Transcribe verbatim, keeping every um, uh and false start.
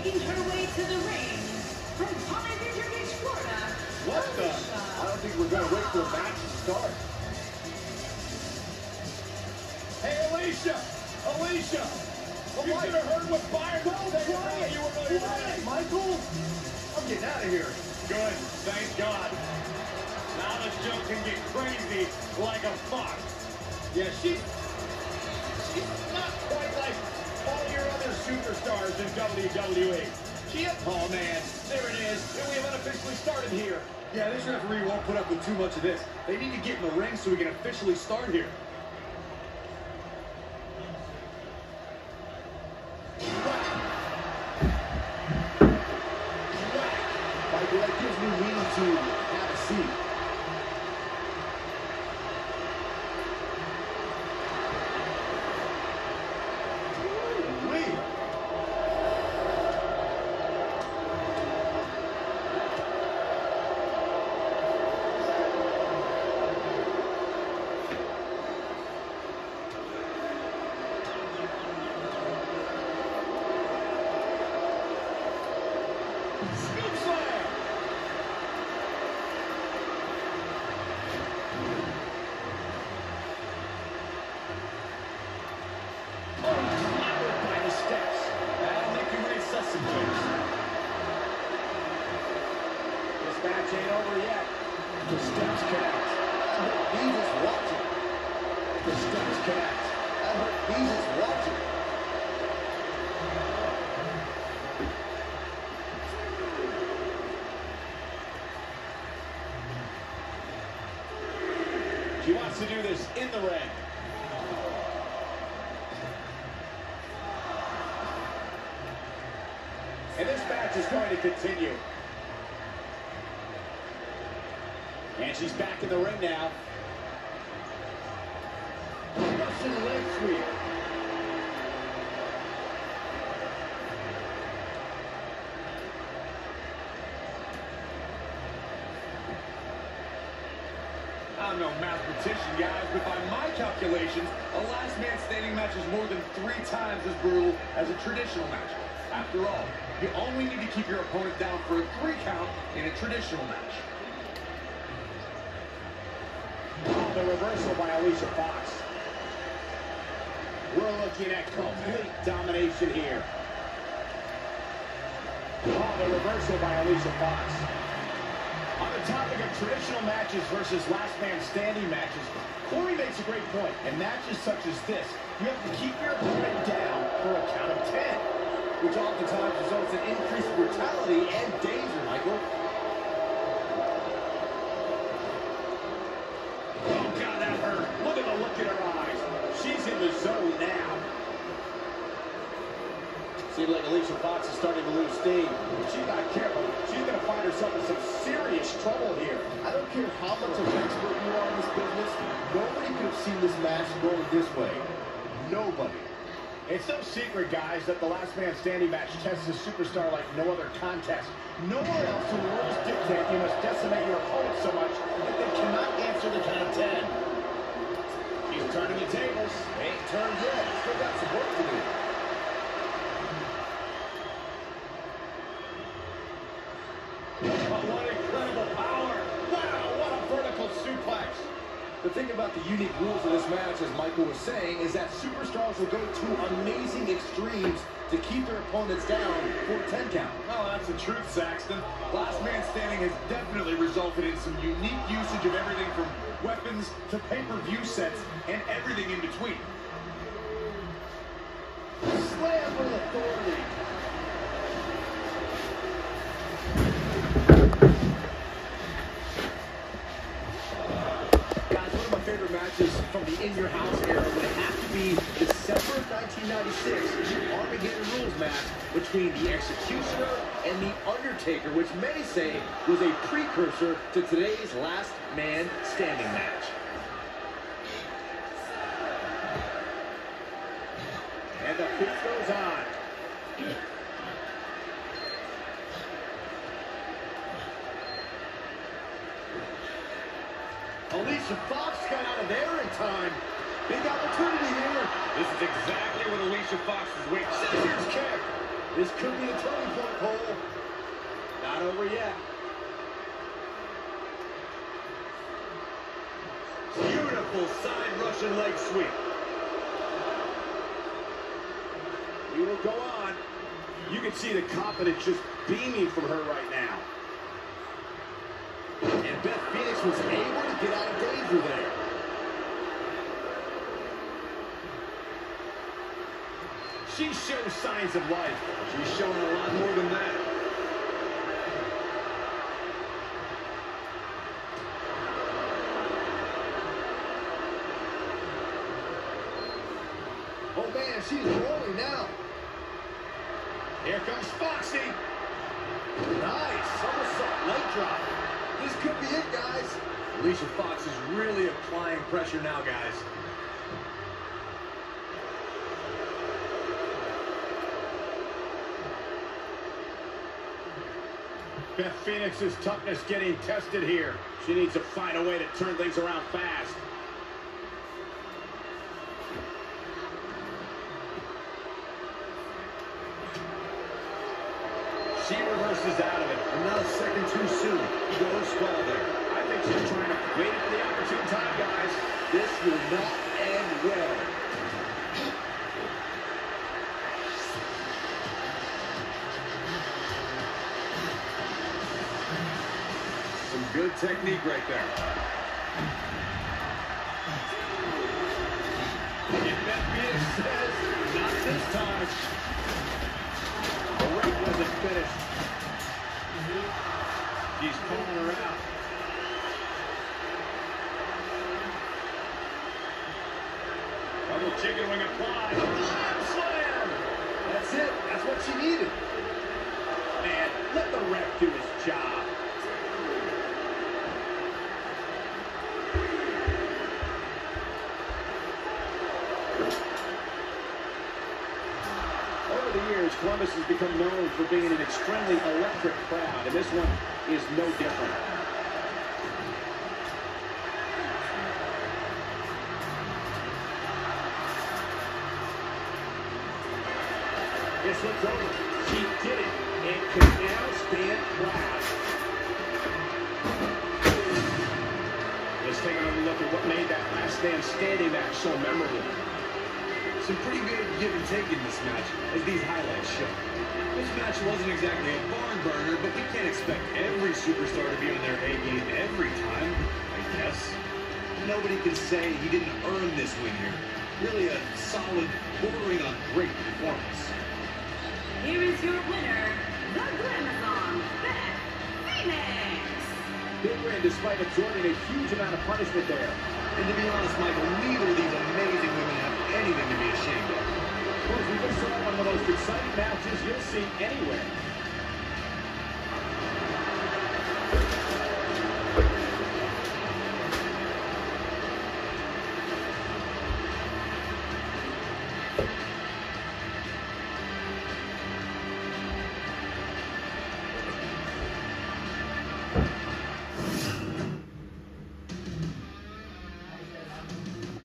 making her way to the ring from Palm Beach, Florida. What the? Alicia. I don't think we're going to wait for the match to start. Hey, Alicia! Alicia! Well, you should have heard what Byron was saying about you were really right. Michael? I'm getting out of here. Good. Thank God. Now this show can get crazy like a fox. Yeah, she, she's not quite like all your other superstars in W W E. She, oh man, there it is. And we have unofficially started here. Yeah, this referee won't put up with too much of this. They need to get in the ring so we can officially start here. Michael, that gives me meaning to have a seat. Ain't over yet. The steps connect. I hope he's just watching. The steps connect. I hope he's just watching. She wants to do this in the ring. And this match is going to continue. And she's back in the ring now. Russian leg sweep. I'm no mathematician, guys, but by my calculations, a last man standing match is more than three times as brutal as a traditional match. After all, you only need to keep your opponent down for a three count in a traditional match. The reversal by Alicia Fox. We're looking at complete domination here. Oh, the reversal by Alicia Fox. On the topic of traditional matches versus last man standing matches, Corey makes a great point. In matches such as this, you have to keep your opponent down for a count of ten, which oftentimes results in increased brutality and danger, Michael. Look at the look in her eyes. She's in the zone now. Seems like Alicia Fox is starting to lose steam. If she's not careful, she's going to find herself in some serious trouble here. I don't care how much of an expert you are in this business, nobody could have seen this match going this way. Nobody. It's no secret, guys, that the last man standing match tests a superstar like no other contest. Nowhere else in the rules dictate you must decimate your opponent so much that they cannot answer the count of ten. She's turning the tables. They ain't turned yet. Still got some work to do. Oh, what incredible power. Wow, what a vertical suplex. The thing about the unique rules of this match, as Michael was saying, is that superstars will go to amazing extremes to keep their opponents down for a ten count. Oh, that's the truth, Saxton. Last man standing has definitely resulted in some unique usage of everything from weapons to pay-per-view sets and everything in between. Slam with authority. Guys, one of my favorite matches from the In Your House era would have to be December of nineteen ninety-six Armageddon Rules match between the Executioner and the Undertaker, which many say was a precursor to today's Last Man Standing match. And the beat goes on. Alicia Fox got out of there in time. Big opportunity here. This is exactly what Alicia Fox is waiting. Scissors kick. This could be a turning point, Cole. Not over yet. Beautiful side Russian leg sweep. We will go on. You can see the confidence just beaming from her right now. And Beth Phenoix was able to get out of danger there. She shows signs of life. She's showing a lot more than that. Oh man, she's rolling now. Here comes Foxy. Nice. Somersault leg drop. This could be it, guys. Alicia Fox is really applying pressure now, guys. Beth Phoenix's toughness getting tested here. She needs to find a way to turn things around fast. She reverses out of it. And not a second too soon. No stall there. I think she's trying to wait for the opportune time, guys. This will not end well. Some good technique right there. And Beth Phoenix says, not this time. The rate wasn't finished. He's calling her out. Double chicken wing applied. Slam! That's it. That's what she needed. Man, let the ref do his job. Over the years, Columbus has become known for being an extremely electric crowd, and this one is no different. This one's over. She did it, and can now stand proud. Let's take another look at what made that last man standing match so memorable. Some pretty good give and take in this match, as these highlights show. This match wasn't exactly a barn burner, but we can't expect every superstar to be on their A game every time, I guess. Nobody can say he didn't earn this win here. Really a solid, bordering on great performance. Here is your winner, the Glamazon, Beth Phoenix. Big win despite absorbing a huge amount of punishment there. And to be honest, Michael, neither of these amazing women have anything to be ashamed of. Well, we just saw one of the most exciting matches you'll see anywhere.